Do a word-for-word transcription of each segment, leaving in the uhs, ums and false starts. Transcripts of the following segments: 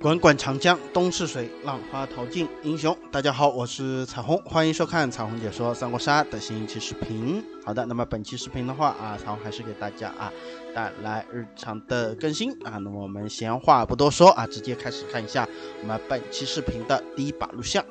滚滚长江东逝水，浪花淘尽英雄。大家好，我是彩虹，欢迎收看彩虹解说三国杀的新一期视频。好的，那么本期视频的话啊，彩虹还是给大家啊带来日常的更新啊。那么我们闲话不多说啊，直接开始看一下我们本期视频的第一把录像。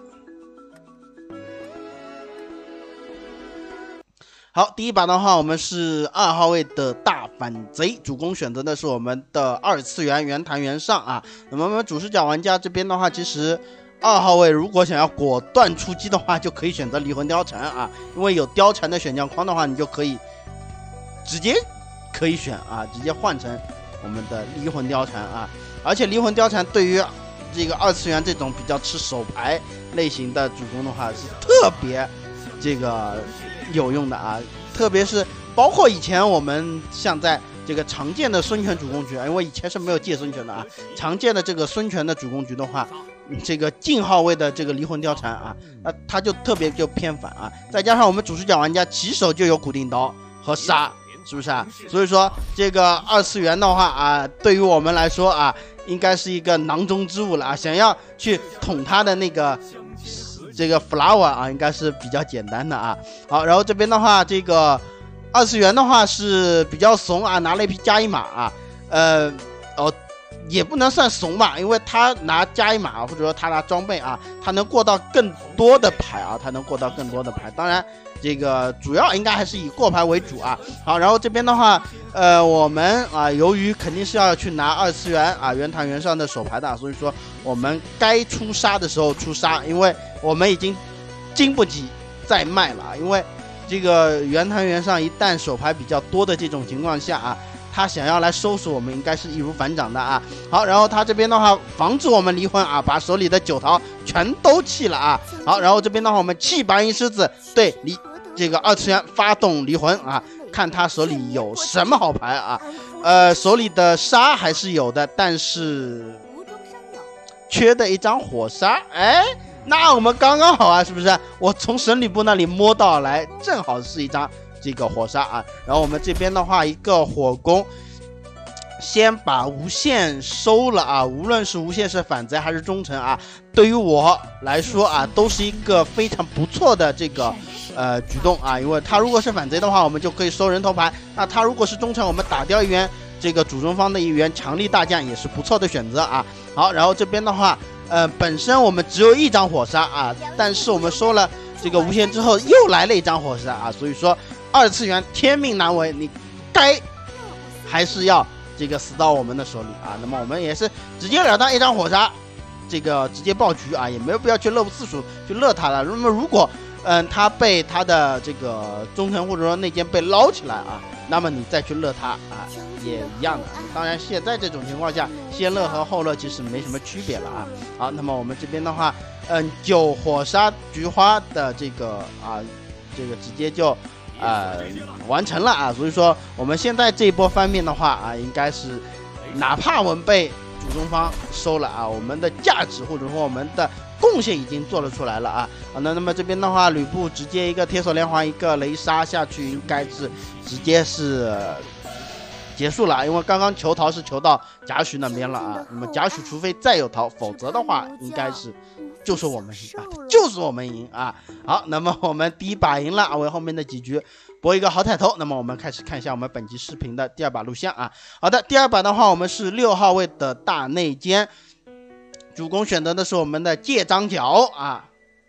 好，第一把的话，我们是二号位的大反贼，主攻选择的是我们的二次元原坛原上啊。那么我们主视角玩家这边的话，其实二号位如果想要果断出击的话，就可以选择离魂貂蝉啊，因为有貂蝉的选将框的话，你就可以直接可以选啊，直接换成我们的离魂貂蝉啊。而且离魂貂蝉对于这个二次元这种比较吃手牌类型的主攻的话，是特别这个有用的啊，特别是包括以前我们像在这个常见的孙权主攻局啊，因为以前是没有借孙权的啊，常见的这个孙权的主攻局的话，这个近号位的这个离魂貂蝉啊，那他就特别就偏反啊，再加上我们主视角玩家起手就有固定刀和杀，是不是啊？所以说这个二次元的话啊，对于我们来说啊，应该是一个囊中之物了啊，想要去捅他的那个这个 flower 啊，应该是比较简单的啊。好，然后这边的话，这个二次元的话是比较怂啊，拿了一匹加一马啊，呃，哦，也不能算怂吧，因为他拿加一马或者说他拿装备啊，他能过到更多的牌啊，他能过到更多的牌。当然，这个主要应该还是以过牌为主啊。好，然后这边的话，呃，我们啊，由于肯定是要去拿二次元啊原坛原上的手牌的，所以说我们该出杀的时候出杀，因为我们已经经不起再卖了，因为这个原坛原上一旦手牌比较多的这种情况下啊，他想要来收拾我们，应该是易如反掌的啊。好，然后他这边的话，防止我们离魂啊，把手里的九桃全都弃了啊。好，然后这边的话，我们弃白银狮子对离这个二次元发动离魂啊，看他手里有什么好牌啊。呃，手里的杀还是有的，但是缺的一张火杀，哎。那我们刚刚好啊，是不是？我从神吕布那里摸到来，正好是一张这个火杀啊。然后我们这边的话，一个火攻，先把无限收了啊。无论是无限是反贼还是忠诚啊，对于我来说啊，都是一个非常不错的这个呃举动啊。因为他如果是反贼的话，我们就可以收人头牌；那他如果是忠诚，我们打掉一员这个主中方的一员强力大将，也是不错的选择啊。好，然后这边的话。呃，本身我们只有一张火杀啊，但是我们收了这个无限之后，又来了一张火杀啊，所以说二次元天命难违，你该还是要这个死到我们的手里啊。那么我们也是直截了当一张火杀，这个直接爆局啊，也没有必要去乐次数去乐他了。那么如果嗯他被他的这个忠诚或者说内奸被捞起来啊，那么你再去乐他啊，也一样的。当然，现在这种情况下，先乐和后乐其实没什么区别了啊。好，那么我们这边的话，嗯，九火杀菊花的这个啊，这个直接就呃完成了啊。所以说，我们现在这一波翻面的话啊，应该是哪怕我们被主中方收了啊，我们的价值或者说我们的贡献已经做了出来了啊。好，那那么这边的话，吕布直接一个铁索连环，一个雷杀下去，应该是直接是结束了，因为刚刚求桃是求到贾诩那边了啊。那么贾诩除非再有桃，否则的话应该是就是我们赢啊，就是我们赢啊。好，那么我们第一把赢了，为后面的几局博一个好彩头。那么我们开始看一下我们本期视频的第二把录像啊。好的，第二把的话，我们是六号位的大内奸，主攻选择的是我们的借张角啊。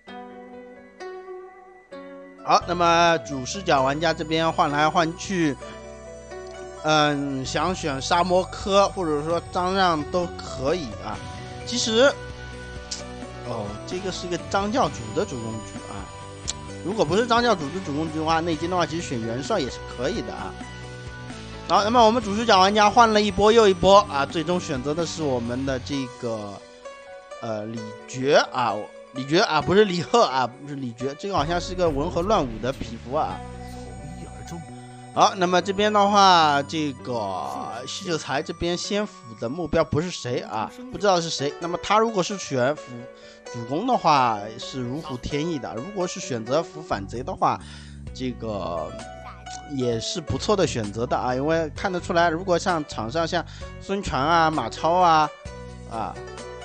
好，那么主视角玩家这边换来换去，嗯，想选沙摩柯或者说张让都可以啊。其实，哦，这个是一个张教主的主攻局啊。如果不是张教主的主攻局的话，内奸的话其实选袁绍也是可以的啊。好，那么我们主视角玩家换了一波又一波啊，最终选择的是我们的这个呃李傕啊。李傕啊，不是李贺啊，不是李傕，这个好像是个文和乱舞的匹夫啊。好，那么这边的话，这个西九才这边先辅的目标不是谁啊，不知道是谁。那么他如果是选辅主攻的话，是如虎添翼的；如果是选择辅反贼的话，这个也是不错的选择的啊。因为看得出来，如果像场上像孙权啊、马超啊、啊。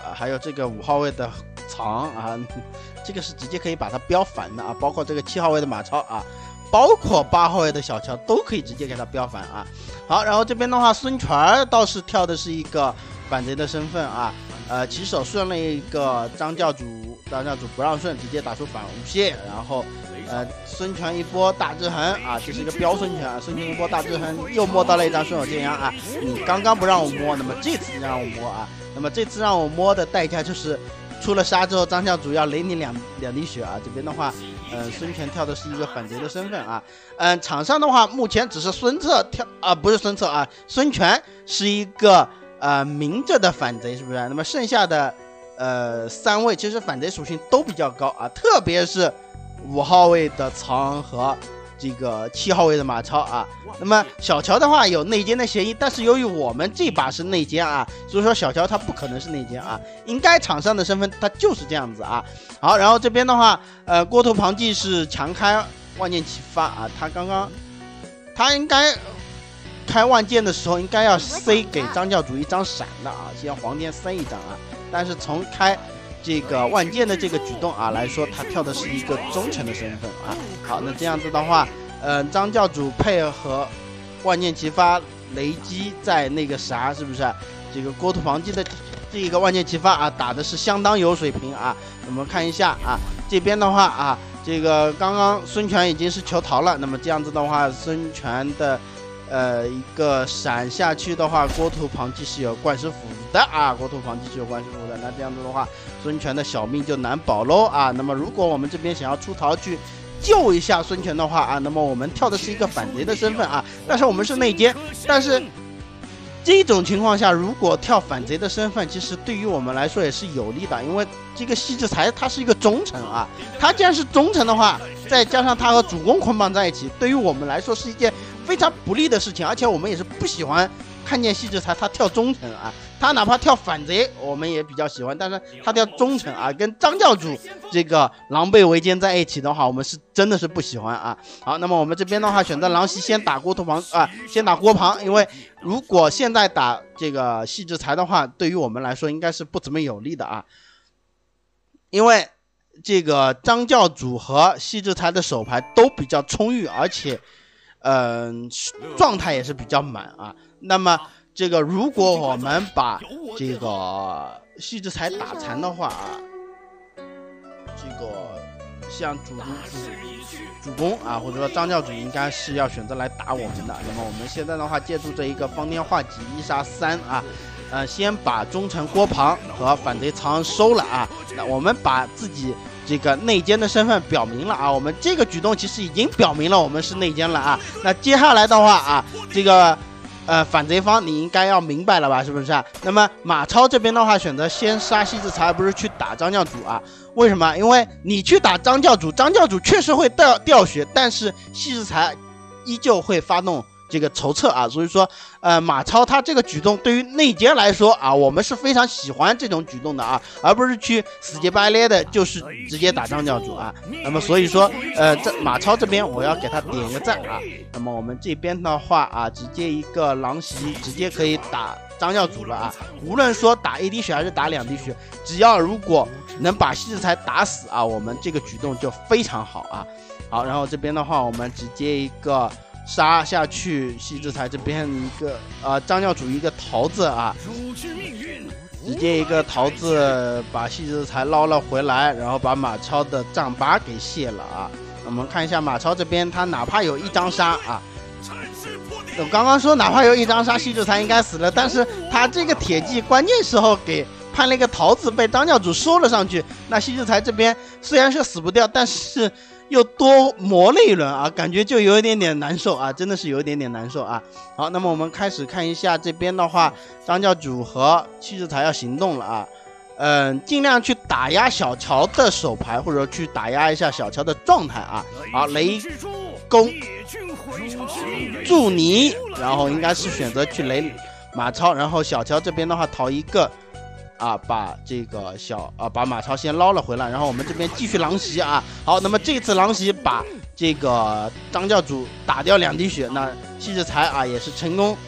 啊，还有这个五号位的藏啊，这个是直接可以把它标反的啊，包括这个七号位的马超啊，包括八号位的小乔都可以直接给它标反啊。好，然后这边的话，孙权倒是跳的是一个反贼的身份啊，呃，起手顺了一个张教主，张教主不让顺，直接打出反无懈，然后。呃，孙权一波大制衡啊，这是一个标孙权啊，孙权一波大制衡，又摸到了一张顺手牵羊啊，你刚刚不让我摸，那么这次让我摸啊，那么这次让我摸的代价就是出了杀之后，张教主要雷你两两滴血啊，这边的话，呃，孙权跳的是一个反贼的身份啊，嗯、呃，场上的话，目前只是孙策跳啊、呃，不是孙策啊，孙权是一个呃明着的反贼，是不是？那么剩下的呃三位其实反贼属性都比较高啊，特别是。五号位的曹和这个七号位的马超啊，那么小乔的话有内奸的嫌疑，但是由于我们这把是内奸啊，所以说小乔他不可能是内奸啊，应该场上的身份他就是这样子啊。好，然后这边的话，呃，郭图庞纪是强开万箭齐发啊，他刚刚他应该开万箭的时候应该要塞给张教主一张闪的啊，先黄剑塞一张啊，但是从开。这个万箭的这个举动啊来说，他跳的是一个忠诚的身份啊。好，那这样子的话，呃，张教主配合万箭齐发雷击在那个啥，是不是？这个郭图庞纪的这个万箭齐发啊，打的是相当有水平啊。我们看一下啊，这边的话啊，这个刚刚孙权已经是求逃了，那么这样子的话，孙权的。呃，一个闪下去的话，郭图庞纪是有冠师斧的啊，郭图庞纪是有冠师斧的。那这样子的话，孙权的小命就难保喽啊。那么如果我们这边想要出逃去救一下孙权的话啊，那么我们跳的是一个反贼的身份啊，但是我们是内奸，但是这种情况下，如果跳反贼的身份，其实对于我们来说也是有利的，因为这个西制裁他是一个忠臣啊，他既然是忠臣的话，再加上他和主公捆绑在一起，对于我们来说是一件。非常不利的事情，而且我们也是不喜欢看见西制裁他跳忠臣啊，他哪怕跳反贼，我们也比较喜欢，但是他跳忠臣啊，跟张教主这个狼狈为奸在一起的话，我们是真的是不喜欢啊。好，那么我们这边的话，选择狼袭先打郭图庞啊，先打郭庞，因为如果现在打这个西制裁的话，对于我们来说应该是不怎么有利的啊，因为这个张教主和西制裁的手牌都比较充裕，而且。嗯，状态也是比较满啊。那么这个，如果我们把这个西制裁打残的话啊，这个像主主主公啊，或者说张教主应该是要选择来打我们的。那么我们现在的话，借助这一个方天画戟一杀三啊，呃，先把忠臣郭庞和反贼曹收了啊。那我们把自己。这个内奸的身份表明了啊，我们这个举动其实已经表明了我们是内奸了啊。那接下来的话啊，这个呃反贼方你应该要明白了吧，是不是啊？那么马超这边的话选择先杀西制裁，而不是去打张教主啊？为什么？因为你去打张教主，张教主确实会掉掉血，但是西制裁依旧会发动。这个筹策啊，所以说，呃，马超他这个举动对于内奸来说啊，我们是非常喜欢这种举动的啊，而不是去死乞白咧的，就是直接打张教主啊。那么所以说，呃，这马超这边我要给他点一个赞啊。那么我们这边的话啊，直接一个狼袭，直接可以打张教主了啊。无论说打一滴血还是打两滴血，只要如果能把西制裁打死啊，我们这个举动就非常好啊。好，然后这边的话，我们直接一个。杀下去，西制裁这边一个呃张教主一个桃子啊，直接一个桃子把西制裁捞了回来，然后把马超的丈八给卸了啊。我们看一下马超这边，他哪怕有一张杀啊，我刚刚说哪怕有一张杀，西制裁应该死了，但是他这个铁骑关键时候给判了一个桃子，被张教主收了上去。那西制裁这边虽然是死不掉，但是。又多磨了一轮啊，感觉就有一点点难受啊，真的是有一点点难受啊。好，那么我们开始看一下这边的话，张教主和西制裁要行动了啊，嗯，尽量去打压小乔的手牌，或者去打压一下小乔的状态啊。好，雷公祝尼，然后应该是选择去雷马超，然后小乔这边的话逃一个。啊，把这个小啊，把马超先捞了回来，然后我们这边继续狼袭啊。好，那么这次狼袭把这个张教主打掉两滴血，那西制裁啊也是成功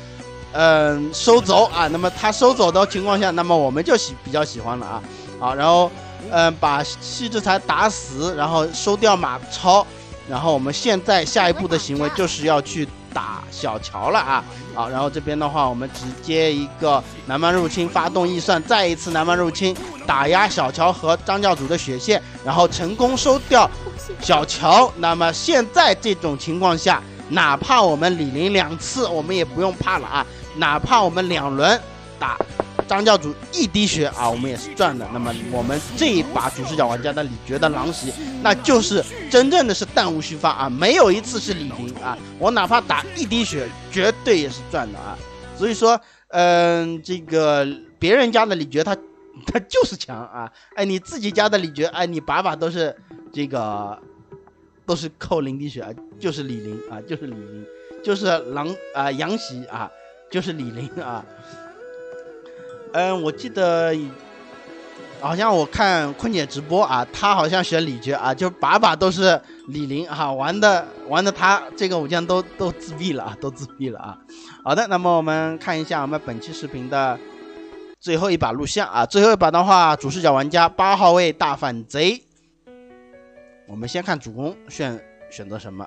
嗯、呃、收走啊。那么他收走的情况下，那么我们就喜比较喜欢了啊。好，然后嗯、呃、把西之才打死，然后收掉马超，然后我们现在下一步的行为就是要去打小乔了啊。好，然后这边的话，我们直接一个南蛮入侵，发动翼算，再一次南蛮入侵，打压小乔和张教主的血线，然后成功收掉小乔。那么现在这种情况下，哪怕我们李林两次，我们也不用怕了啊！哪怕我们两轮打张教主一滴血啊，我们也是赚的。那么我们这一把主视角玩家的李觉的狼袭，那就是真正的是弹无虚发啊，没有一次是李林啊，我哪怕打一滴血，绝对也是赚的啊。所以说，嗯、呃，这个别人家的李觉他他就是强啊，哎，你自己家的李觉，哎，你把把都是这个都是扣零滴血啊，就是李林啊，就是李林，就是狼啊、呃、杨喜啊，就是李林啊。嗯，我记得好像我看坤姐直播啊，她好像选李觉啊，就把把都是李林啊，玩的玩的他这个武将都都自闭了啊，都自闭了啊。好的，那么我们看一下我们本期视频的最后一把录像啊，最后一把的话，主视角玩家八号位大反贼。我们先看主公选选择什么。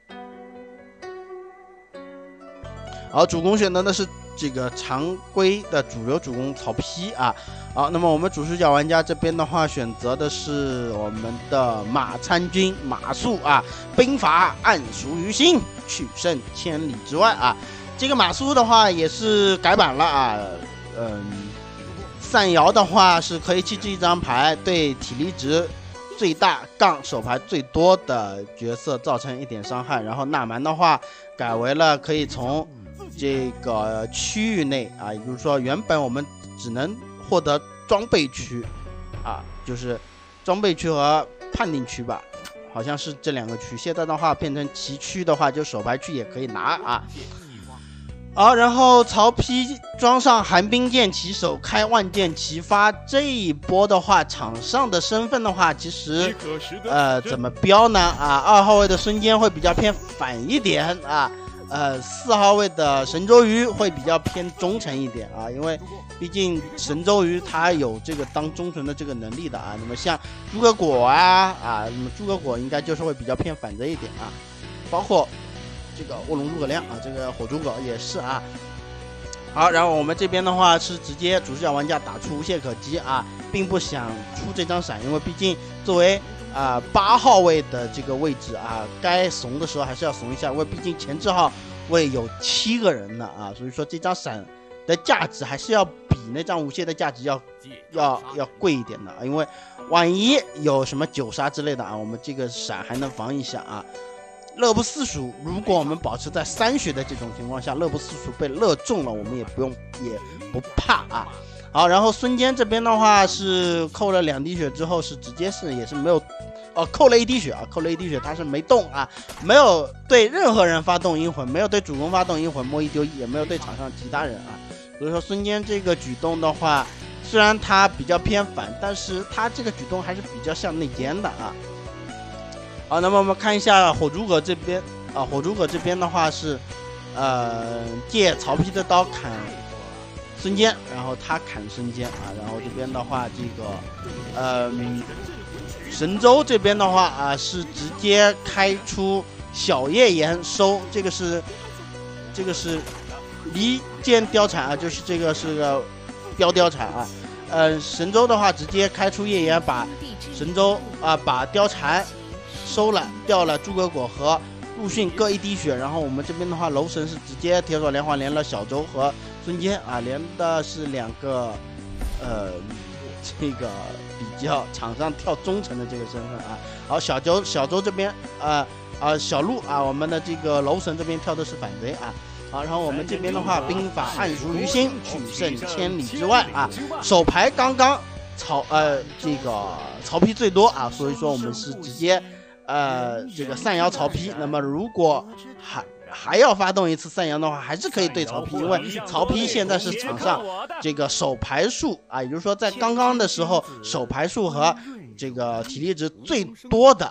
好，主公选择的是这个常规的主流主公曹丕啊。好，那么我们主视角玩家这边的话，选择的是我们的马参军马谡啊，兵法暗熟于心，取胜千里之外啊。这个马谡的话也是改版了啊，嗯，散瑶的话是可以弃置一张牌，对体力值最大杠手牌最多的角色造成一点伤害。然后纳蛮的话改为了可以从这个区域内啊，也就是说原本我们只能获得装备区啊，就是装备区和判定区吧，好像是这两个区。现在的话变成旗区的话，就手牌区也可以拿啊。好，然后曹丕装上寒冰剑骑手，开万箭齐发。这一波的话，场上的身份的话，其实呃怎么标呢？啊，二号位的孙坚会比较偏反一点啊。呃，四号位的神州鱼会比较偏忠诚一点啊，因为毕竟神州鱼它有这个当忠诚的这个能力的啊。那么像诸葛果啊啊，那么诸葛果应该就是会比较偏反着一点啊，包括这个卧龙诸葛亮啊，这个火诸葛也是啊。好，然后我们这边的话是直接主视角玩家打出无懈可击啊，并不想出这张闪，因为毕竟作为啊、呃，八号位的这个位置啊，该怂的时候还是要怂一下，因为毕竟前置号位有七个人呢啊，所以说这张闪的价值还是要比那张无懈的价值要要要贵一点的啊，因为万一有什么九杀之类的啊，我们这个闪还能防一下啊。乐不思蜀，如果我们保持在三血的这种情况下，乐不思蜀被乐中了，我们也不用也不怕啊。好，然后孙坚这边的话是扣了两滴血之后是直接是也是没有，哦，扣了一滴血啊，扣了一滴血，他是没动啊，没有对任何人发动阴魂，没有对主公发动阴魂摸一丢一，也没有对场上其他人啊。所以说孙坚这个举动的话，虽然他比较偏反，但是他这个举动还是比较像内奸的啊。好，那么我们看一下火诸葛这边啊，火诸葛这边的话是，呃，借曹丕的刀砍孙坚，然后他砍孙坚啊，然后这边的话，这个，呃，神州这边的话啊，是直接开出小夜岩收，这个是，这个是离间貂蝉啊，就是这个是个标貂蝉啊，呃，神州的话直接开出夜岩，把神州啊，把貂蝉收了，掉了诸葛果和陆逊各一滴血，然后我们这边的话，楼神是直接铁索连环连了小周和孙坚啊，连的是两个，呃，这个比较场上跳忠诚的这个身份啊。好，小周小周这边啊啊、呃、小鹿啊，我们的这个楼神这边跳的是反贼啊。好，然后我们这边的话，兵法暗熟于心，取胜千里之外啊。手牌刚刚曹呃这个曹丕最多啊，所以说我们是直接。呃，这个散瑶曹丕，那么如果还还要发动一次散瑶的话，还是可以对曹丕，因为曹丕现在是场上这个手牌数啊，也就是说在刚刚的时候手牌数和这个体力值最多的啊，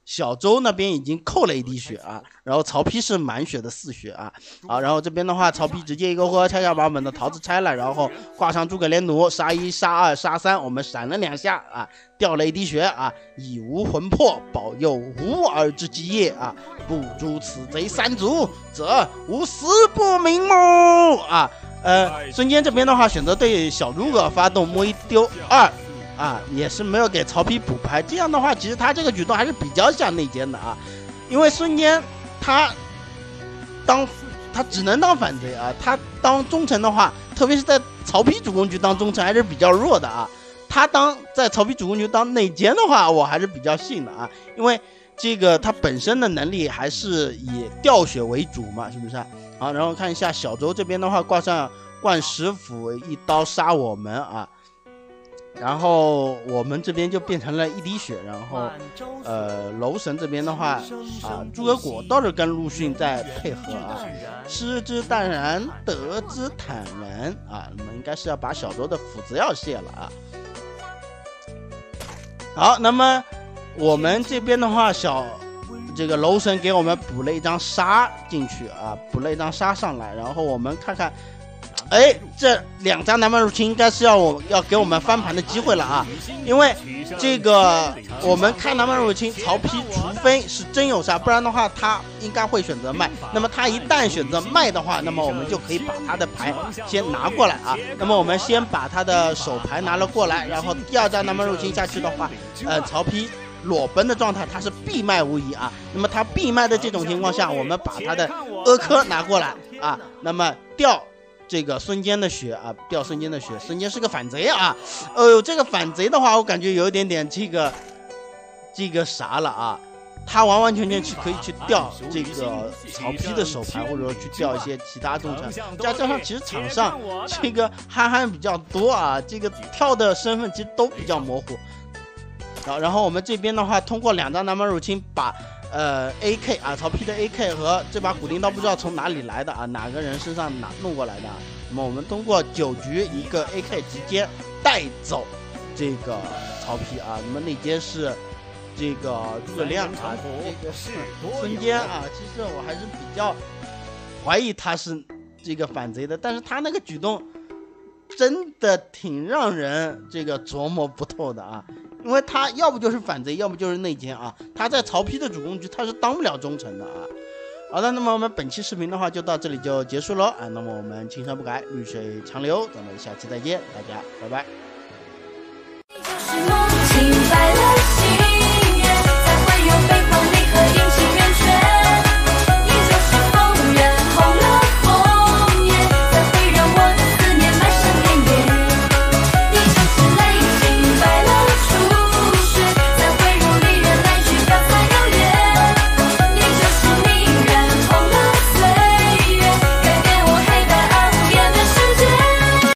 小周那边已经扣了一滴血啊，然后曹丕是满血的四血啊，啊，然后这边的话，曹丕直接一个回合悄悄把我们的桃子拆了，然后挂上诸葛连弩，杀一杀二杀三，我们闪了两下啊，掉了一滴血啊，以无魂魄保佑无儿之基业啊，不诛此贼三族，则无死不瞑目啊。呃，孙坚这边的话选择对小诸葛发动摸一丢二。啊，也是没有给曹丕补牌，这样的话，其实他这个举动还是比较像内奸的啊，因为孙坚他当他只能当反贼啊，他当忠臣的话，特别是在曹丕主公局当忠臣还是比较弱的啊，他当在曹丕主公局当内奸的话，我还是比较信的啊，因为这个他本身的能力还是以调血为主嘛，是不是啊？好，然后看一下小周这边的话，挂上冠石斧一刀杀我们啊。然后我们这边就变成了一滴血，然后呃楼神这边的话啊，诸葛果倒是跟陆逊在配合啊，失之淡然，得之坦然啊，那么应该是要把小周的斧子要卸了啊。好，那么我们这边的话，小这个楼神给我们补了一张杀进去啊，补了一张杀上来，然后我们看看。哎，这两张南蛮入侵应该是要我要给我们翻盘的机会了啊！因为这个我们看南蛮入侵，曹丕除非是真有杀，不然的话他应该会选择卖。那么他一旦选择卖的话，那么我们就可以把他的牌先拿过来啊。那么我们先把他的手牌拿了过来，然后第二张南蛮入侵下去的话，呃，曹丕裸奔的状态他是必卖无疑啊。那么他必卖的这种情况下，我们把他的阿轲拿过来啊，那么掉。这个孙坚的血啊，掉孙坚的血，孙坚是个反贼啊！哦呦，这个反贼的话，我感觉有一点点这个这个啥了啊！他完完全全去可以去掉这个曹丕的手牌，或者说去掉一些其他忠臣，再加上其实场上这个憨憨比较多啊，这个跳的身份其实都比较模糊。好，然后我们这边的话，通过两张南蛮入侵把。呃 ，A K 啊，曹丕的 A K 和这把古钉刀不知道从哪里来的啊，哪个人身上拿弄过来的、啊？那么我们通过九局一个 A K 直接带走这个曹丕啊。那么内奸是这个诸葛亮啊，这个是孙坚啊。其实我还是比较怀疑他是这个反贼的，但是他那个举动真的挺让人这个琢磨不透的啊。因为他要不就是反贼，要不就是内奸啊！他在曹丕的主公局，他是当不了忠臣的啊！好的，那么我们本期视频的话就到这里就结束了啊！那么我们青山不改，绿水长流，咱们下期再见，大家拜拜。